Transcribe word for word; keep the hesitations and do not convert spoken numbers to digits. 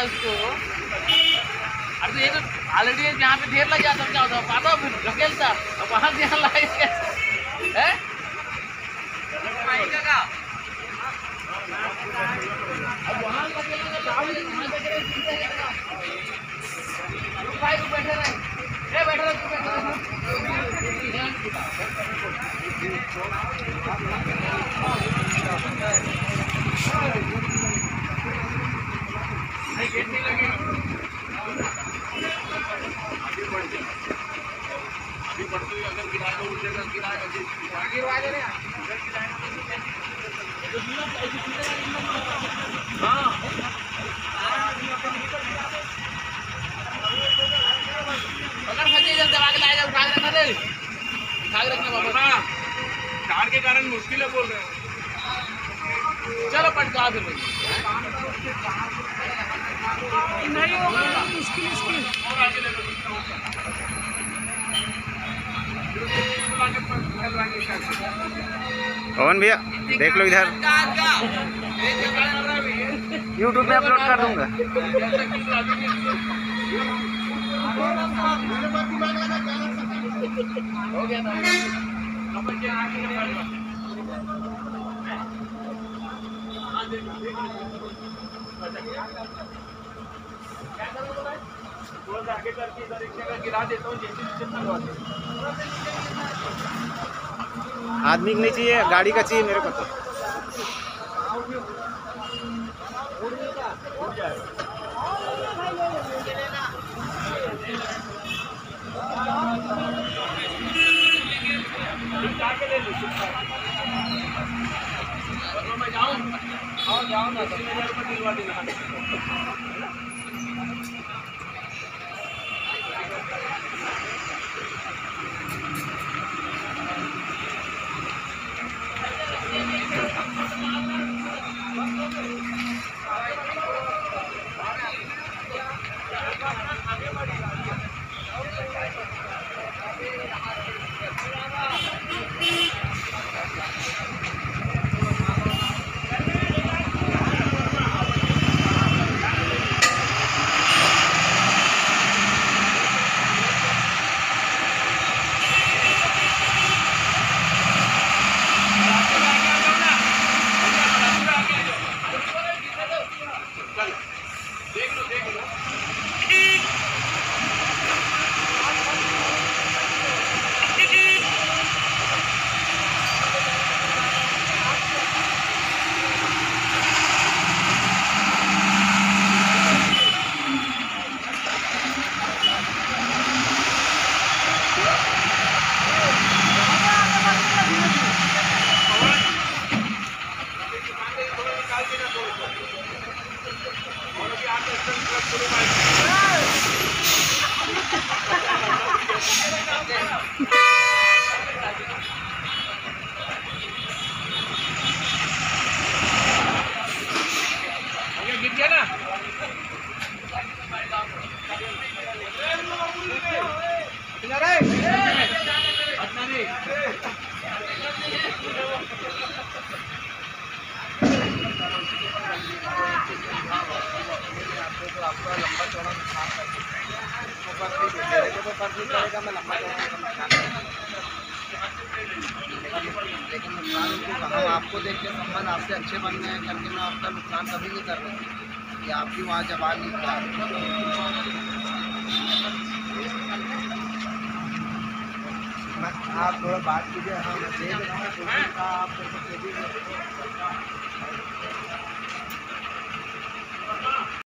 उसको। अरे ये तो ऑलरेडी यहाँ पे ढेर लग जाता, क्या होता पाता फिर ढकेलता, अब वहाँ ध्यान लगाएगा कैसे है? अब वहाँ भाई को बैठे रहे, ए बैठे रहे, बैठे गेट नहीं लगे। अभी बढ़ जाए, अभी बढ़ते हुए अगर गिरा तो उठेगा, गिरा गिरवा दे रहे हैं। हाँ अगर फंसे जल्दी दबा के लाएगा, उठा के रखना रे, उठा के रखना बाबा। कार के कारण मुश्किल है बोल रहे हैं। चलो पटका फिर नहीं होगा, मुश्किल मुश्किल और आगे ले लो। पवन भैया देख लो इधर, यूट्यूब पे अपलोड कर दूंगा। हो गया था आगे करके इधर एक जगह गिरा देता हूँ, आदमी को नहीं चाहिए, गाड़ी का चाहिए मेरे को तो। मैं जाऊँ और जाऊँ ना तो हजार रुपये दिलवा देना। देख लो देख लो गिर गया ना। आपका लंबा चौड़ा नुकसान करेगा, मैं लंबा चौड़ा लेकिन नुकसान हम आपको देख के संबंध आपसे अच्छे बन गए हैं करके मैं आपका नुकसान कभी नहीं कर रहा कि आपकी वहाँ जवान नहीं था। आप थोड़ा बात कीजिए, हम देख रहे हैं आप